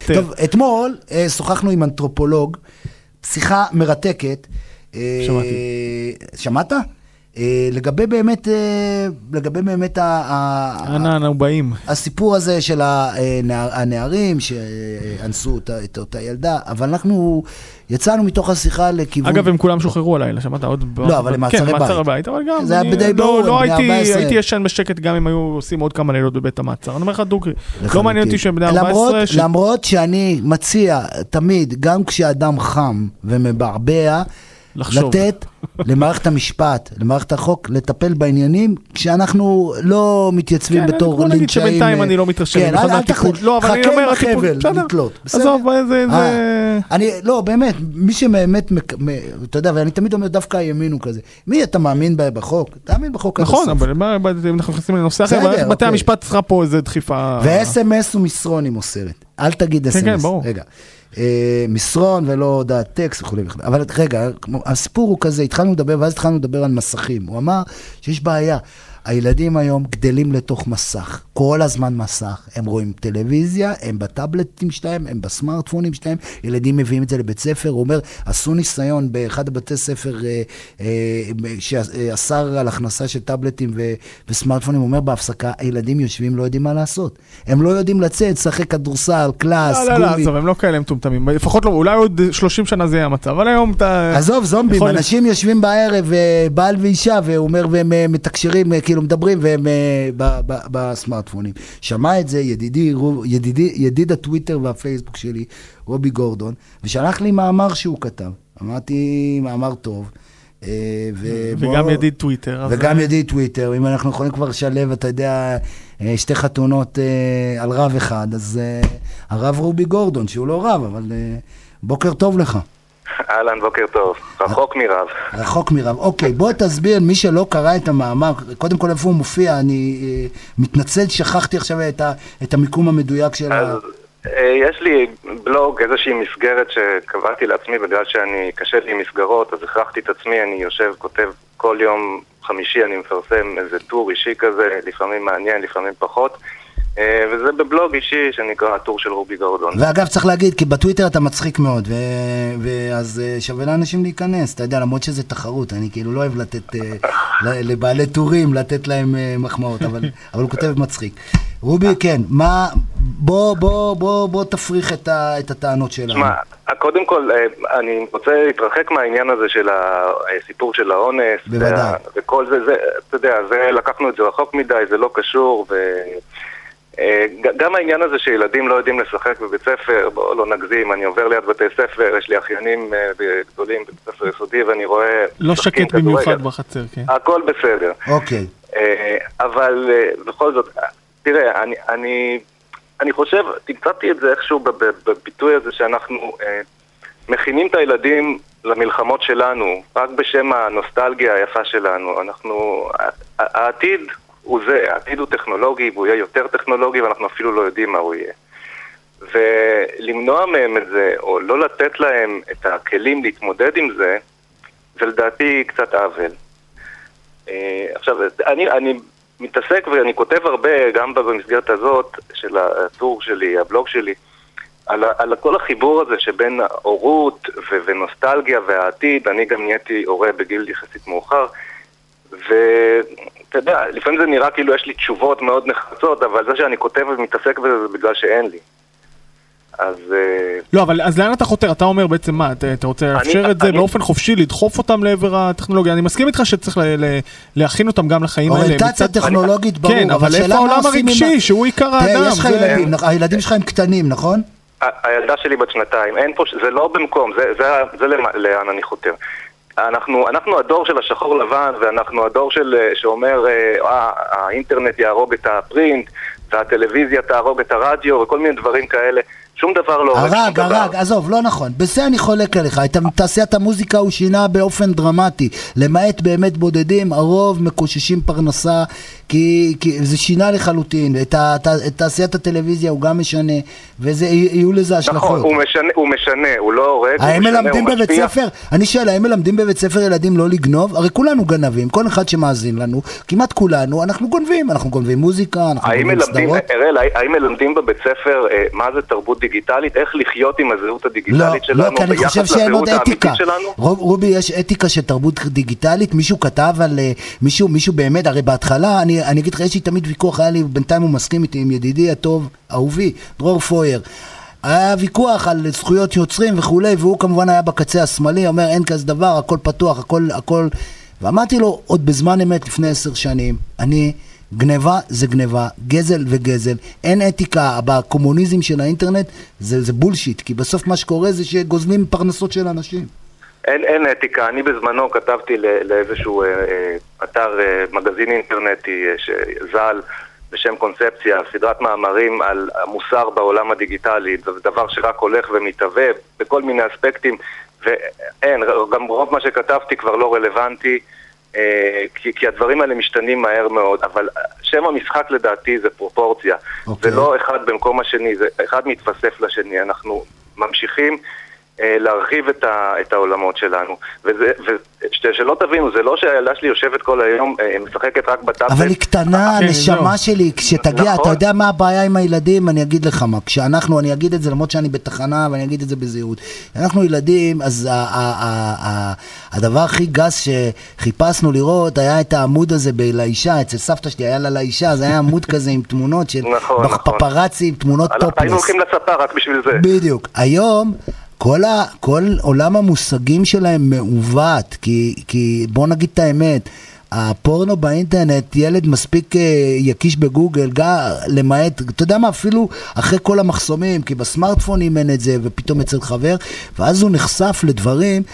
טוב, אתמול שוחחנו עם אנתרופולוג, שיחה מרתקת. שמעתי. שמעת? לגבי באמת הנאובאים. הסיפור הזה של הנערים שאנסו את אותה ילדה, אבל אנחנו יצאנו מתוך השיחה לכיוון... אגב, הם כולם שוחררו הלילה, שמעת עוד... לא, אבל הם מעצרי בית. אבל גם... זה היה בדי ברור, לא הייתי ישן בשקט גם אם היו עושים עוד כמה לילות בבית המעצר. אני אומר לך דוגרי, לא מעניין אותי שהם בני 14... למרות שאני מציע תמיד, גם כשאדם חם ומברבע, לתת למערכת המשפט, למערכת החוק, לטפל בעניינים, כשאנחנו לא מתייצבים בתור לינצ'אים. כן, נגיד שבינתיים אני לא מתרשם. כן, אל תחלט, חכה בחבל, לתלות. עזוב, זה... לא, באמת, מי שבאמת, אתה יודע, ואני תמיד אומר, דווקא הימין הוא כזה. מי אתה מאמין בחוק? תאמין בחוק עד הסוף. נכון, אבל אנחנו נכנסים לנושא אחר, בתי המשפט צריכה פה איזו דחיפה... ו-SMS ומסרון היא מוסרת. אל תגיד SMS. כן, ברור. רגע. מסרון ולא הודעת טקסט וכו'. אבל רגע, הסיפור הוא כזה, התחלנו לדבר, ואז התחלנו לדבר על מסכים. הוא אמר שיש בעיה. הילדים היום גדלים לתוך מסך, כל הזמן מסך, הם רואים טלוויזיה, הם בטאבלטים שלהם, הם בסמארטפונים שלהם, ילדים מביאים את זה לבית ספר, הוא אומר, עשו ניסיון באחד הבתי ספר שאסר על הכנסה של טאבלטים וסמארטפונים, הוא אומר בהפסקה, הילדים יושבים, לא יודעים מה לעשות, הם לא יודעים לצאת, שחק כדורסל, קלאס, גומי. לא, עזוב, הם לא כאלה מטומטמים, לפחות לא, אולי עוד 30 שנה זה יהיה המצב, אבל היום אתה... עזוב, זומבים, אנשים יושבים בערב, בעל ואישה, והוא אומר, והם מתקשרים, כאילו מדברים והם בסמארטפונים. שמע את זה ידיד הטוויטר והפייסבוק שלי, רובי גורדון, ושלח לי מאמר שהוא כתב. אמרתי, מאמר טוב. וגם ידיד טוויטר. וגם ידיד טוויטר. אם אנחנו יכולים כבר לשלב, אתה יודע, שתי חתונות על רב אחד, אז הרב רובי גורדון, שהוא לא רב, אבל בוקר טוב לך. אהלן, בוקר טוב. רחוק מרב. רחוק מרב. אוקיי, בוא תסביר, מי שלא קרא את המאמר, קודם כל איפה הוא מופיע, אני מתנצל, שכחתי עכשיו את המיקום המדויק של אז יש לי בלוג, איזושהי מסגרת שקבעתי לעצמי, בגלל שאני קשה לי עם מסגרות, אז הכרחתי את עצמי, אני יושב, כותב כל יום חמישי, אני מפרסם איזה טור אישי כזה, לפעמים מעניין, לפעמים פחות. וזה בבלוג אישי שנקרא הטור של רובי גורדון. ואגב צריך להגיד, כי בטוויטר אתה מצחיק מאוד, ואז שווה לאנשים להיכנס, אתה יודע, למרות שזה תחרות, אני כאילו לא אוהב לתת לבעלי טורים, לתת להם מחמאות, אבל הוא כותב מצחיק. רובי, כן, בוא תפריך את הטענות שלנו. שמע, קודם כל, אני רוצה להתרחק מהעניין הזה של הסיפור של האונס. בוודאי. וכל זה, אתה יודע, לקחנו את זה רחוק מדי, זה לא קשור, גם העניין הזה שילדים לא יודעים לשחק בבית ספר, בואו לא נגזים, אני עובר ליד בתי ספר, יש לי אחיינים גדולים בבית ספר יסודי ואני רואה... לא שקט במיוחד בחצר, כן. הכל בסדר. אוקיי. אבל בכל זאת, תראה, אני חושב, תמצאתי את זה איכשהו בביטוי הזה שאנחנו מכינים את הילדים למלחמות שלנו, רק בשם הנוסטלגיה היפה שלנו. העתיד הוא זה, העתיד הוא טכנולוגי, והוא יהיה יותר טכנולוגי, ואנחנו אפילו לא יודעים מה הוא יהיה. ולמנוע מהם את זה, או לא לתת להם את הכלים להתמודד עם זה, זה לדעתי קצת עוול. עכשיו, אני מתעסק ואני כותב הרבה, גם במסגרת הזאת של הטור שלי, הבלוג שלי, על כל החיבור הזה שבין הורות ונוסטלגיה והעתיד. אני גם נהייתי הורה בגיל יחסית מאוחר, ואתה יודע, לפעמים זה נראה כאילו יש לי תשובות מאוד נחרצות, אבל זה שאני כותב ומתעסק בזה זה בגלל שאין לי. אז... לא, אבל אז לאן אתה חותר? אתה אומר בעצם מה? אתה רוצה לאפשר את זה באופן חופשי, לדחוף אותם לעבר הטכנולוגיה? אני מסכים איתך שצריך להכין אותם גם לחיים האלה. אוריינטציה טכנולוגית ברור. כן, אבל איפה העולם הרגשי, שהוא עיקר האדם? יש לך ילדים, הילדים שלך הם קטנים, נכון? הילדה שלי בת 2, אין פה, זה לא במקום, זה לאן אני חותר. אנחנו הדור של השחור לבן, ואנחנו הדור שאומר, האינטרנט יהרוג את הפרינט, והטלוויזיה תהרוג את הרדיו, וכל מיני דברים כאלה. שום דבר לא... הרג, עזוב, לא נכון. בזה אני חולק עליך. תעשיית המוזיקה הוא שינה באופן דרמטי. למעט באמת בודדים, הרוב מקוששים פרנסה, כי זה שינה לחלוטין. את תעשיית הטלוויזיה הוא גם משנה, וזה יהיו לזה השלכות. נכון, הוא משנה, הוא לא הורג, הוא משנה, הוא משפיע. אני שואל, האם מלמדים בבית ספר ילדים לא לגנוב? הרי כולנו גנבים, כל אחד שמאזין לנו, כמעט כולנו, אנחנו גונבים מוזיקה, אנחנו גונבים סדרות. האם מלמדים בבית ספר מה זה תרבות הדיגיטלית, איך לחיות עם הזהות הדיגיטלית שלנו, לא, כי אני חושב שאין עוד אתיקה. רובי, יש אתיקה של תרבות דיגיטלית, מישהו כתב על, מישהו באמת, הרי בהתחלה, אני אגיד לך, יש לי תמיד ויכוח, היה לי, בינתיים הוא מסכים איתי עם ידידי הטוב, אהובי, דרור פויר, היה ויכוח על זכויות יוצרים וכולי, והוא כמובן היה בקצה השמאלי, אומר אין כזה דבר, הכל פתוח, הכל, ואמרתי לו, עוד בזמן אמת לפני 10 שנים, גניבה זה גניבה, גזל וגזל, אין אתיקה, בקומוניזם של האינטרנט זה בולשיט, כי בסוף מה שקורה זה שגוזלים פרנסות של אנשים. אין אתיקה, אני בזמנו כתבתי לאיזשהו אתר מגזין אינטרנטי שזל בשם קונספציה, סדרת מאמרים על המוסר בעולם הדיגיטלי, זה דבר שרק הולך ומתהווה בכל מיני אספקטים, ואין, גם רוב מה שכתבתי כבר לא רלוונטי, כי הדברים האלה משתנים מהר מאוד, אבל שם המשחק לדעתי זה פרופורציה, זה לא אחד במקום השני, זה אחד מתווסף לשני, אנחנו ממשיכים להרחיב את העולמות שלנו, ושלא תבינו, זה לא שהילדה שלי יושבת כל היום, משחקת רק בטאבלט. אבל היא קטנה, הנשמה שלי, כשתגיע, אתה יודע מה הבעיה עם הילדים, אני אגיד לך מה, כשאנחנו, אני אגיד את זה למרות שאני בתחנה, ואני אגיד את זה בזהירות, אנחנו ילדים, אז הדבר הכי גס שחיפשנו לראות, היה את העמוד הזה לאישה, אצל סבתא שלי היה לה לאישה, אז היה עמוד כזה עם תמונות של פפרצי, עם תמונות טופלס. היינו הולכים לספר רק בשביל זה. בדיוק. היום כל עולם המושגים שלהם מעוות, כי בוא נגיד את האמת, הפורנו באינטרנט, ילד מספיק יקיש בגוגל, למעט, אתה יודע מה, אפילו אחרי כל המחסומים, כי בסמארטפונים אין את זה, ופתאום אצל חבר, ואז הוא נחשף לדברים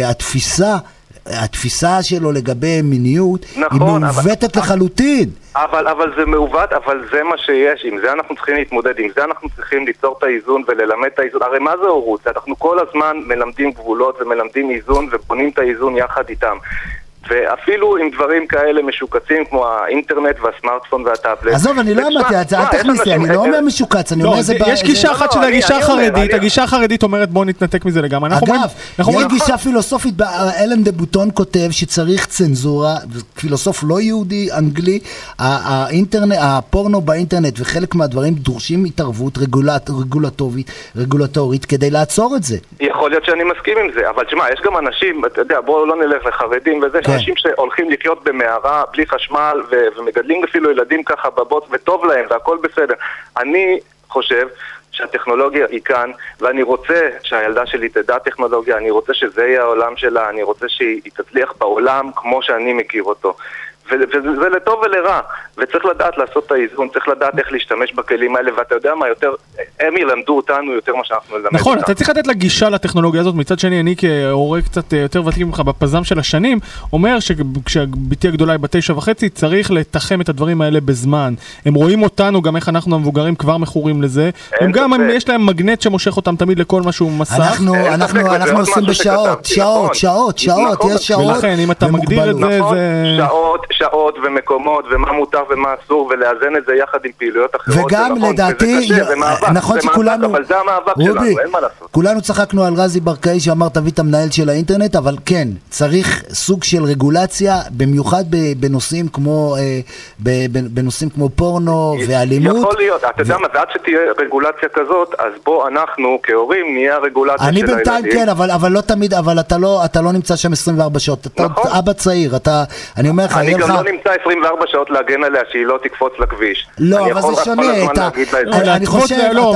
התפיסה שלו לגבי מיניות, נכון, היא מעוותת לחלוטין. אבל זה מעוות, אבל זה מה שיש, עם זה אנחנו צריכים להתמודד, עם זה אנחנו צריכים ליצור את האיזון וללמד את האיזון. הרי מה זה הורות? אנחנו כל הזמן מלמדים גבולות ומלמדים איזון ובונים את האיזון יחד איתם. ואפילו עם דברים כאלה משוקצים כמו האינטרנט והסמארטפון והטאבלט. עזוב, אני לא אמרתי, אל תכניס לי, אני לא אומר משוקץ, אני אומר זה... יש גישה אחת של הגישה החרדית, הגישה החרדית אומרת בואו נתנתק מזה לגמרי. אגב, יש גישה פילוסופית, אלן דה בוטון כותב שצריך צנזורה, פילוסוף לא יהודי, אנגלי, הפורנו באינטרנט וחלק מהדברים דורשים התערבות רגולטורית כדי לעצור את זה. יכול להיות שאני מסכים עם זה, אבל תשמע, יש גם אנשים, אתה יודע, בואו לא נלך לחרדים וזה, אנשים שהולכים לחיות במערה בלי חשמל ומגדלים אפילו ילדים ככה בבוט וטוב להם והכל בסדר. אני חושב שהטכנולוגיה היא כאן ואני רוצה שהילדה שלי תדע טכנולוגיה, אני רוצה שזה יהיה העולם שלה, אני רוצה שהיא תצליח בעולם כמו שאני מכיר אותו. וזה לטוב ולרע, וצריך לדעת לעשות את האיזון, צריך לדעת איך להשתמש בכלים האלה, ואתה יודע מה, הם ילמדו אותנו יותר מה שאנחנו נלמד אותם. נכון, אתה צריך לתת לה גישה לטכנולוגיה הזאת, מצד שני, אני כהורה קצת יותר ותיק ממך בפזם של השנים, אומר שכשביתי הגדולה היא ב9:30, צריך לתחם את הדברים האלה בזמן. הם רואים אותנו, גם איך אנחנו המבוגרים כבר מכורים לזה, הם גם, יש להם מגנט שמושך אותם תמיד לכל משהו מסך. אנחנו עושים בשעות, שעות, יש שעות. ולכן, אם אתה מגדיר את זה, שעות ומקומות ומה מותר ומה אסור ולאזן את זה יחד עם פעילויות אחרות. וגם לדעתי, נכון שכולנו, אבל זה המאבק שלנו, אין מה לעשות. כולנו צחקנו על רזי ברקאי שאמר תביא את המנהל של האינטרנט, אבל כן, צריך סוג של רגולציה, במיוחד בנושאים כמו פורנו ואלימות. יכול להיות, אתה יודע מה, ועד שתהיה רגולציה כזאת, אז בוא אנחנו כהורים נהיה הרגולציה של הילדים. אני בינתיים כן, אבל לא תמיד, אבל אתה לא נמצא שם 24 שעות, אתה אבא צעיר, אני אומר לך, אני גם לא נמצא 24 שעות להגן עליה שהיא לא תקפוץ לכביש. לא, אבל זה שונה. אני חושב,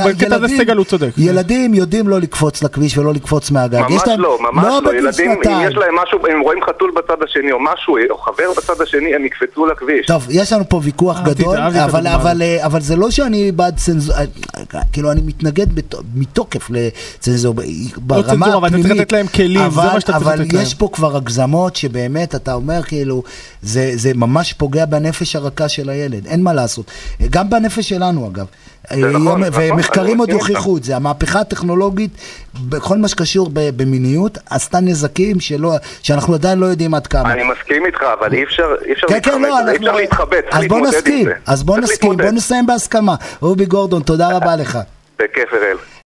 ילדים יודעים לא לקפוץ לכביש ולא לקפוץ מהגג. ממש לא, ממש לא. ילדים, אם יש להם משהו, הם רואים חתול בצד השני או משהו, או חבר בצד השני, הם יקפצו לכביש. טוב, יש לנו פה ויכוח גדול, אבל זה לא שאני בעד צנזור, כאילו אני מתנגד מתוקף לצנזור ברמה הפנימית, אבל יש פה כבר הגזמות שבאמת אתה אומר כאילו, זה ממש פוגע בנפש הרכה של הילד, אין מה לעשות. גם בנפש שלנו אגב. ומחקרים עוד יוכיחו את זה. המהפכה הטכנולוגית, בכל מה שקשור במיניות, עשתה נזקים שאנחנו עדיין לא יודעים עד כמה. אני מסכים איתך, אבל אי אפשר להתחבט. אז בוא נסכים, בוא נסיים בהסכמה. רובי גורדון, תודה רבה לך. בכיף, אראל.